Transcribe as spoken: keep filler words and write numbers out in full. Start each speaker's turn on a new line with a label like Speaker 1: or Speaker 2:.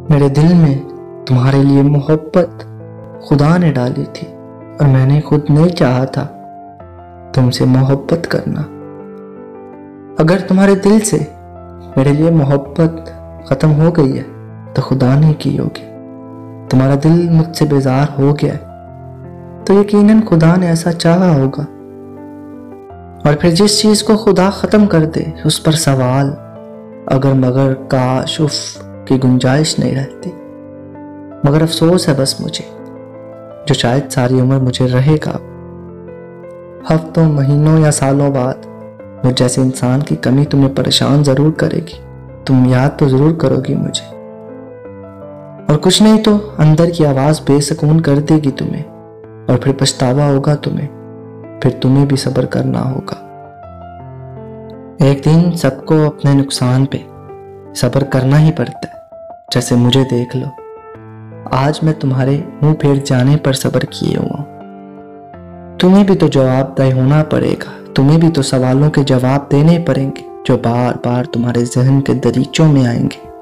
Speaker 1: मेरे दिल में तुम्हारे लिए मोहब्बत खुदा ने डाली थी और मैंने खुद नहीं चाहा था तुमसे मोहब्बत करना। अगर तुम्हारे दिल से मेरे लिए मोहब्बत ख़त्म हो गई है तो खुदा ने की होगी। तुम्हारा दिल मुझसे बेजार हो गया है तो यकीनन खुदा ने ऐसा चाहा होगा। और फिर जिस चीज़ को खुदा ख़त्म कर दे उस पर सवाल, अगर मगर, काश, उफ की गुंजाइश नहीं रहती। मगर अफसोस है बस मुझे, जो शायद सारी उम्र मुझे रहेगा। हफ्तों, महीनों या सालों बाद मुझ जैसे इंसान की कमी तुम्हें परेशान ज़रूर करेगी। तुम याद तो ज़रूर करोगी मुझे, और कुछ नहीं तो अंदर की आवाज़ बेसुकून कर देगी तुम्हें, और फिर पछतावा होगा तुम्हें। फिर तुम्हें भी सब्र करना होगा। एक दिन सबको अपने नुकसान पे सब्र करना ही पड़ता है। जैसे मुझे देख लो, आज मैं तुम्हारे मुंह फेर जाने पर सब्र किए हुआ हूं। तुम्हें भी तो जवाबदेह होना पड़ेगा। तुम्हें भी तो सवालों के जवाब देने पड़ेंगे जो बार बार तुम्हारे जहन के दरीचों में आएंगे।